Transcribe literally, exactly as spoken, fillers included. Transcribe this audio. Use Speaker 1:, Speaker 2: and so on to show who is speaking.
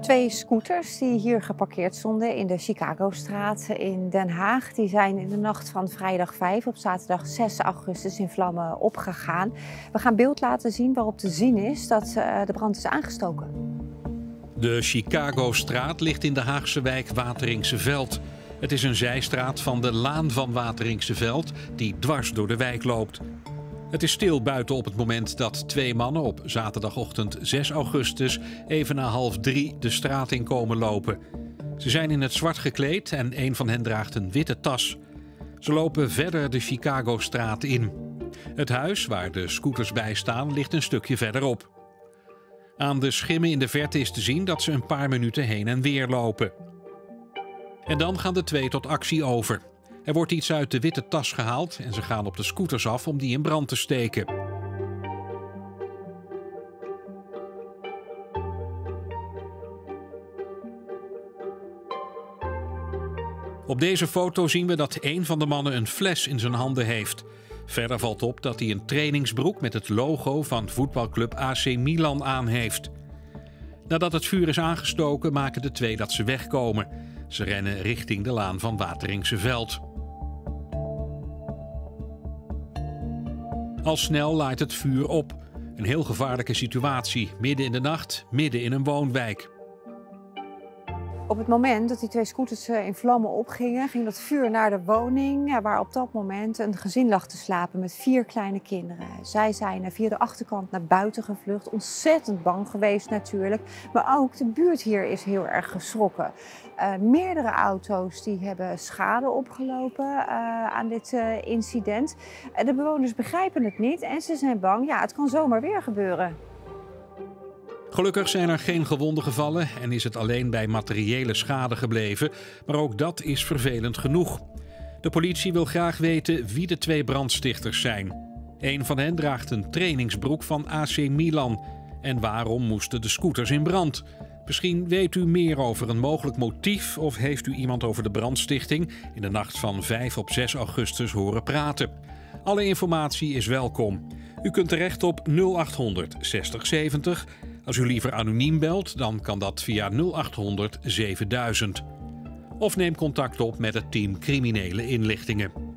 Speaker 1: Twee scooters die hier geparkeerd stonden in de Chicagostraat in Den Haag, die zijn in de nacht van vrijdag vijf op zaterdag zes augustus in vlammen opgegaan. We gaan beeld laten zien waarop te zien is dat uh, de brand is aangestoken.
Speaker 2: De Chicagostraat ligt in de Haagse wijk Wateringse Veld. Het is een zijstraat van de Laan van Wateringse Veld die dwars door de wijk loopt. Het is stil buiten op het moment dat twee mannen op zaterdagochtend zes augustus even na half drie de straat in komen lopen. Ze zijn in het zwart gekleed en een van hen draagt een witte tas. Ze lopen verder de Chicagostraat in. Het huis waar de scooters bij staan ligt een stukje verderop. Aan de schimmen in de verte is te zien dat ze een paar minuten heen en weer lopen. En dan gaan de twee tot actie over. Er wordt iets uit de witte tas gehaald en ze gaan op de scooters af om die in brand te steken. Op deze foto zien we dat een van de mannen een fles in zijn handen heeft. Verder valt op dat hij een trainingsbroek met het logo van voetbalclub A C Milan aan heeft. Nadat het vuur is aangestoken maken de twee dat ze wegkomen. Ze rennen richting de Laan van Wateringse Veld. Al snel laait het vuur op. Een heel gevaarlijke situatie, midden in de nacht, midden in een woonwijk.
Speaker 1: Op het moment dat die twee scooters in vlammen opgingen, ging dat vuur naar de woning waar op dat moment een gezin lag te slapen met vier kleine kinderen. Zij zijn via de achterkant naar buiten gevlucht, ontzettend bang geweest natuurlijk. Maar ook de buurt hier is heel erg geschrokken. Uh, meerdere auto's die hebben schade opgelopen uh, aan dit uh, incident. Uh, de bewoners begrijpen het niet en ze zijn bang, ja, het kan zomaar weer gebeuren.
Speaker 2: Gelukkig zijn er geen gewonden gevallen en is het alleen bij materiële schade gebleven, maar ook dat is vervelend genoeg. De politie wil graag weten wie de twee brandstichters zijn. Een van hen draagt een trainingsbroek van A C Milan. En waarom moesten de scooters in brand? Misschien weet u meer over een mogelijk motief of heeft u iemand over de brandstichting in de nacht van vijf op zes augustus horen praten. Alle informatie is welkom. U kunt terecht op nul achthonderd zestig zeventig. Als u liever anoniem belt, dan kan dat via nul achthonderd zevenduizend. Of neem contact op met het team Criminele Inlichtingen.